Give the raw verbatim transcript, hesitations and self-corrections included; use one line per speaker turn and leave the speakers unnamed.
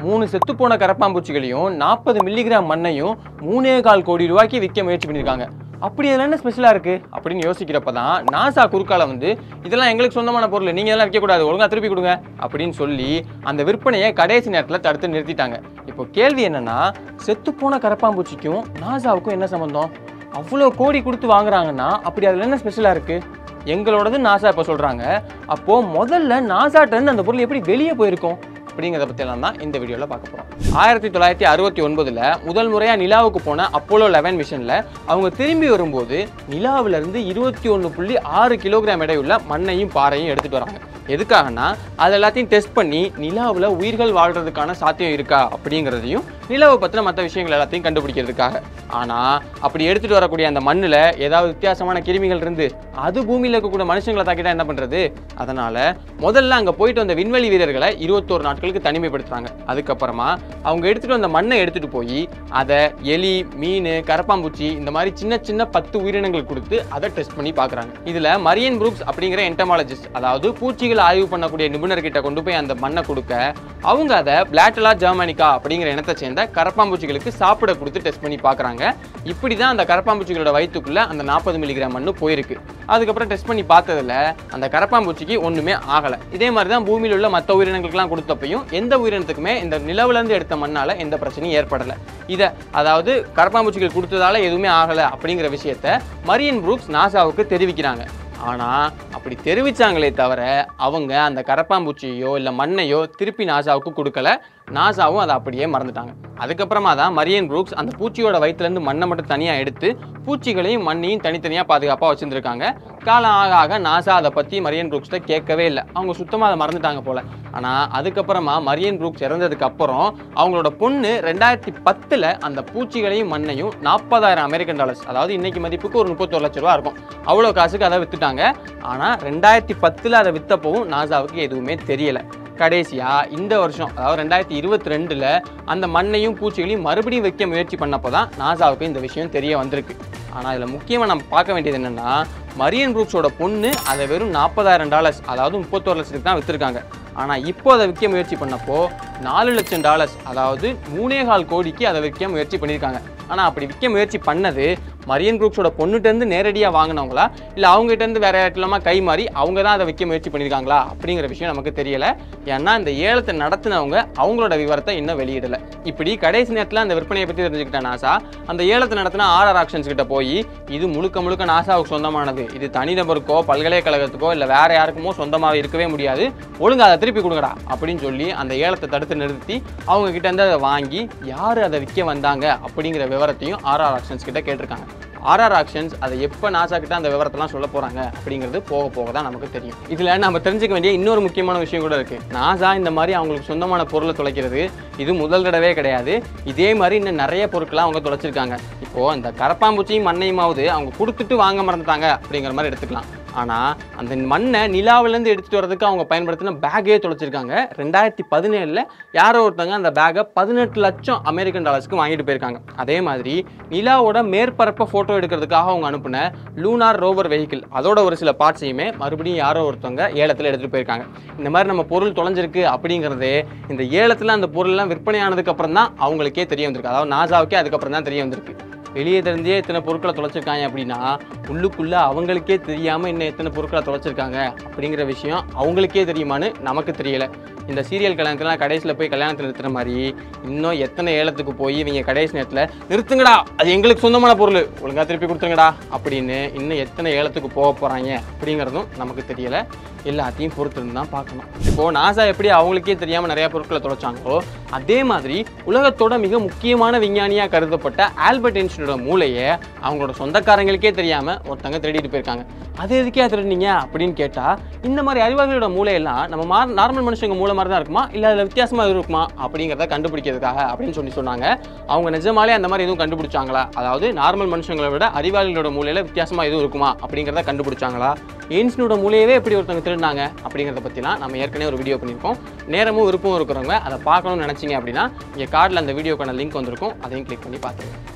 மூணு செத்து போன கரப்பாம்பூச்சிகளையும் நாற்பது மில்லிகிராம் மண்ணையும் மூணே கால் கோடி ரூபாய்க்கு விற்க முயற்சி பண்ணியிருக்காங்க. அப்படி அதில் என்ன ஸ்பெஷலாக இருக்குது அப்படின்னு யோசிக்கிறப்ப தான் நாசா குறுக்கால வந்து இதெல்லாம் எங்களுக்கு சொந்தமான பொருள், நீங்கள் எல்லாம் விற்கக்கூடாது, ஒழுங்காக திருப்பி கொடுங்க அப்படின்னு சொல்லி அந்த விற்பனையை கடைசி நேரத்தில் தடுத்து நிறுத்திட்டாங்க. இப்போ கேள்வி என்னன்னா, செத்துப்போன கரப்பாம்பூச்சிக்கும் நாசாவுக்கும் என்ன சம்பந்தம்? அவ்வளோ கோடி கொடுத்து வாங்குறாங்கன்னா அப்படி அதில் என்ன ஸ்பெஷலாக இருக்குது? எங்களோடது நாசா இப்போ சொல்கிறாங்க. அப்போது முதல்ல நாசாட்டேருந்து அந்த பொருள் எப்படி வெளியே போயிருக்கும் அப்படிங்கிறத பற்றியெல்லாம் தான் இந்த வீடியோவில் பார்க்க போகிறோம். ஆயிரத்தி தொள்ளாயிரத்தி அறுபத்தி ஒன்பதில் முதல் முறையாக நிலாவுக்கு போன அப்போலோ லெவன் மிஷனில் அவங்க திரும்பி வரும்போது நிலாவிலிருந்து இருபத்தி ஒன்று புள்ளி ஆறு கிலோகிராம் எடையுள்ள மண்ணையும் பாறையும் எடுத்துகிட்டு வராங்க. எதுக்காகனா அது எல்லாத்தையும் டெஸ்ட் பண்ணி நிலாவில் உயிர்கள் வாழ்கிறதுக்கான சாத்தியம் இருக்கா அப்படிங்கிறதையும் நிலாவை பற்றின மற்ற விஷயங்கள் எல்லாத்தையும் கண்டுபிடிக்கிறதுக்காக. ஆனால் அப்படி எடுத்துகிட்டு வரக்கூடிய அந்த மண்ணில் ஏதாவது வித்தியாசமான கிருமிகள் இருந்து அது பூமியில் இருக்கக்கூடிய மனுஷங்களை தாக்கிட்டா என்ன பண்ணுறது? அதனால் முதல்ல அங்கே போயிட்டு வந்த விண்வெளி வீரர்களை இருபத்தோரு நாட்களுக்கு தனிமைப்படுத்துகிறாங்க. அதுக்கப்புறமா அவங்க எடுத்துகிட்டு வந்த மண்ணை எடுத்துகிட்டு போய் அதை எலி, மீன், கரப்பாம்பூச்சி இந்த மாதிரி சின்ன சின்ன பத்து உயிரினங்கள் கொடுத்து அதை டெஸ்ட் பண்ணி பார்க்குறாங்க. இதில் மரியன் புரூக்ஸ் அப்படிங்கிற என்டமாலஜிஸ்ட், அதாவது பூச்சிகள் ஆய்வு பண்ணக்கூடிய நிபுணர்கிட்ட கொண்டு போய் அந்த மண்ணை கொடுக்க அவங்க அதை பிளாட்டலா ஜெர்மனிகா அப்படிங்கிற இனத்தை சேர்ந்த கரப்பாம்பூச்சிகளுக்கு சாப்பிட கொடுத்து டெஸ்ட் பண்ணி பார்க்குறாங்க. இப்படி தான் அந்த கரப்பாம்பூச்சிகளோட வயிற்றுக்குள்ள அந்த நாற்பது மில்லிகிராம் மண்ணு போயிருக்கு. அதுக்கப்புறம் டெஸ்ட் பண்ணி பார்த்ததில் அந்த கரப்பாம்பூச்சிக்கு ஒன்றுமே ஆகலை. இதே மாதிரி தான் பூமியில் உள்ள மற்ற உயிரினங்களுக்குலாம் கொடுத்தப்பையும் எந்த உயிரினத்துக்குமே இந்த நிலவுலேருந்து எடுத்த மண்ணால் எந்த பிரச்சனையும் ஏற்படலை. இதை அதாவது கரப்பாம்பூச்சிகள் கொடுத்ததால எதுவுமே ஆகலை அப்படிங்கிற விஷயத்த மரியன் புரூக்ஸ் நாசாவுக்கு தெரிவிக்கிறாங்க. ஆனால் அப்படி தெரிவித்தாங்களே தவிர அவங்க அந்த கரப்பாம்பூச்சியோ இல்லை மண்ணையோ திருப்பி நாசாவுக்கு கொடுக்கல. நாசாவும் அதை அப்படியே மறந்துட்டாங்க. அதுக்கப்புறமா தான் மரியன் புரூக்ஸ் அந்த பூச்சியோட வயிற்றுலேருந்து மண்ணை மட்டும் தனியாக எடுத்து பூச்சிகளையும் மண்ணையும் தனித்தனியாக பாதுகாப்பாக வச்சுருந்துருக்காங்க. காலம் ஆக ஆக நாசா அதை பற்றி மரியன் புரூக்ஸ்கிட்ட கேட்கவே இல்லை. அவங்க சுத்தமாக அதை மறந்துட்டாங்க போல். ஆனால் அதுக்கப்புறமா மரியன் புரூக்ஸ் இறந்ததுக்கு அப்புறம் அவங்களோட பொண்ணு ரெண்டாயிரத்தி பத்தில் அந்த பூச்சிகளையும் மண்ணையும் நாற்பதாயிரம் அமெரிக்கன் டாலர்ஸ், அதாவது இன்னைக்கு மதிப்புக்கு ஒரு முப்பத்தொரு லட்ச ரூபா இருக்கும், அவ்வளோ காசுக்கு அதை வித்துட்டாங்க. ஆனால் ரெண்டாயிரத்தி பத்தில் அதை விற்றப்பவும் நாசாவுக்கு எதுவுமே தெரியலை. கடைசியாக இந்த வருஷம், அதாவது ரெண்டாயிரத்தி இருபத்தி ரெண்டில் அந்த மண்ணையும் பூச்சிகளையும் மறுபடியும் வைக்க முயற்சி பண்ணப்போ தான் நாசாவுக்கு இந்த விஷயம் தெரிய வந்திருக்கு. ஆனால் இதில் முக்கியமாக நம்ம பார்க்க வேண்டியது என்னென்னா, மரியன் புரூக்ஸோட பொண்ணு அதை வெறும் நாற்பதாயிரம் டாலர்ஸ், அதாவது முப்பத்தோரு லட்சத்துக்கு தான் விற்றுருக்காங்க. ஆனால் இப்போ அதை விற்க முயற்சி பண்ணப்போ நாலு லட்சம் டாலர்ஸ், அதாவது மூணே கால் கோடிக்கு அதை விற்க முயற்சி பண்ணியிருக்காங்க. ஆனால் அப்படி விற்க முயற்சி பண்ணது மரியன் புரூக்ஸோட பொண்ணுகிட்டேருந்து நேரடியாக வாங்கினவங்களா இல்லை அவங்ககிட்டேருந்து வேற இடத்துலமா கை மாறி அவங்க தான் அதை விற்க முயற்சி பண்ணியிருக்காங்களா அப்படிங்கிற விஷயம் நமக்கு தெரியலை. ஏன்னா இந்த ஏலத்தை நடத்தினவங்க அவங்களோட விவரத்தை இன்னும் வெளியிடலை. இப்படி கடைசி நேரத்தில் அந்த விற்பனையை பற்றி தெரிஞ்சுக்கிட்ட நாசா அந்த ஏலத்தை நடத்தின ஆர்ஆர் ஆக்ஷன்ஸ் கிட்ட போய் இது முழுக்க முழுக்க நாசாவுக்கு சொந்தமானது, இது தனிநபருக்கோ பல்கலைக்கழகத்துக்கோ இல்லை வேற யாருக்குமோ சொந்தமாக இருக்கவே முடியாது, ஒழுங்காக அதை திருப்பி கொடுங்கடா அப்படின்னு சொல்லி அந்த ஏலத்தை தடுத்து நிறுத்தி அவங்க கிட்ட இருந்து அதை வாங்கி யார் அதை விற்க வந்தாங்க அப்படிங்கிற விவரத்தையும் ஆர்ஆர் ஆக்ஷன்ஸ் கிட்ட கேட்டிருக்காங்க. ஆர்ஆர் ஆக்ஷன்ஸ் அதை எப்போ நாசா கிட்ட அந்த விவரத்தெல்லாம் சொல்ல போகிறாங்க அப்படிங்கிறது போக போக தான் நமக்கு தெரியும். இதில் நம்ம தெரிஞ்சுக்க வேண்டிய இன்னொரு முக்கியமான விஷயம் கூட இருக்குது. நாசா இந்த மாதிரி அவங்களுக்கு சொந்தமான பொருளை தொலைக்கிறது இது முதல் தடவை கிடையாது. இதே மாதிரி இன்னும் நிறைய பொருட்களை அவங்க தொலைச்சிருக்காங்க. இப்போது அந்த கரப்பாம்பூச்சியும் மண்ணையுமாவது அவங்க கொடுத்துட்டு வாங்க மறந்துட்டாங்க அப்படிங்கிற மாதிரி எடுத்துக்கலாம். ஆனால் அந்த மண்ணை நிலாவிலேருந்து எடுத்துகிட்டு வரதுக்கு அவங்க பயன்படுத்தின பேக்கே தொலைச்சிருக்காங்க. ரெண்டாயிரத்தி பதினேழில் யாரோ ஒருத்தங்க அந்த பேக்கை பதினெட்டு லட்சம் அமெரிக்கன் டாலர்ஸ்க்கு வாங்கிட்டு போயிருக்காங்க. அதே மாதிரி நிலாவோட மேற்பரப்பை ஃபோட்டோ எடுக்கிறதுக்காக அவங்க அனுப்பின லூனார் ரோவர் வெஹிக்கிள் அதோட ஒரு சில பார்ட்ஸையுமே மறுபடியும் யாரோ ஒருத்தவங்க ஏலத்தில் எடுத்துகிட்டு போயிருக்காங்க. இந்த மாதிரி நம்ம பொருள் தொலைஞ்சிருக்கு அப்படிங்கிறதே இந்த ஏலத்தில் அந்த பொருள்லாம் விற்பனையானதுக்கு அப்புறம் தான் அவங்களுக்கே தெரிய வந்திருக்கு. அதாவது நாசாவுக்கே அதுக்கப்புறம் தான் தெரிய வந்திருக்கு. வெளியே தெரிஞ்சே எத்தனை பொருட்களை தொலைச்சிருக்காங்க அப்படின்னா உள்ளுக்குள்ளே அவங்களுக்கே தெரியாமல் இன்னும் எத்தனை பொருட்களை தொலைச்சிருக்காங்க அப்படிங்கிற விஷயம் அவங்களுக்கே தெரியுமான்னு நமக்கு தெரியலை. இந்த சீரியல் கல்யாணத்துலாம் கடைசியில் போய் கல்யாணத்தில் நிறுத்துற மாதிரி இன்னும் எத்தனை ஏலத்துக்கு போய் இவங்க கடைசி நேரத்தில் நிறுத்துங்கடா அது எங்களுக்கு சொந்தமான பொருள் ஒழுங்காக திருப்பி கொடுத்துருங்கடா அப்படின்னு இன்னும் எத்தனை ஏலத்துக்கு போக போகிறாங்க அப்படிங்கிறதும் நமக்கு தெரியலை. எல்லாத்தையும் பொறுத்திருந்து தான் பார்க்கணும். இப்போது நாசா எப்படி அவங்களுக்கே தெரியாமல் நிறையா பொருட்களை தொலைச்சாங்களோ அதே மாதிரி உலகத்தோட மிக முக்கியமான விஞ்ஞானியாக கருதப்பட்ட ஆல்பர்ட் ஐன்ஸ்டீனோட மூளையை அவங்களோட சொந்தக்காரங்களுக்கே தெரியாமல் ஒருத்தங்க திருடிட்டு போயிருக்காங்க. அது எதுக்கே திருடினீங்க அப்படின்னு கேட்டால் இந்த மாதிரி அறிவாளிகளோட மூளையெல்லாம் நம்ம மா நார்மல் மனுஷங்க மூளை மாதிரி தான் இருக்குமா இல்லை அதில் வித்தியாசமாக எதுவும் இருக்குமா அப்படிங்கிறத கண்டுபிடிக்கிறதுக்காக அப்படின்னு சொல்லி சொன்னாங்க. அவங்க நிஜமாலே அந்த மாதிரி எதுவும் கண்டுபிடிச்சாங்களா? அதாவது நார்மல் மனுஷங்களை விட அறிவாளிகளோட மூளையில் வித்தியாசமாக எதுவும் இருக்குமா அப்படிங்கிறத கண்டுபிடிச்சாங்களா? ஐன்ஸ்டீனோட மூளையவே எப்படி ஒருத்தங்க திருடினாங்க அப்படிங்கிறத பற்றிலாம் நம்ம ஏற்கனவே ஒரு வீடியோ பண்ணியிருக்கோம். நேரமும் விருப்பம் இருக்கிறவங்க அதை பார்க்கணும்னு நினச்சிங்க அப்படின்னா இங்கே கார்டில் அந்த வீடியோக்கான லிங்க் வந்திருக்கும், அதையும் கிளிக் பண்ணி பார்த்துருங்க.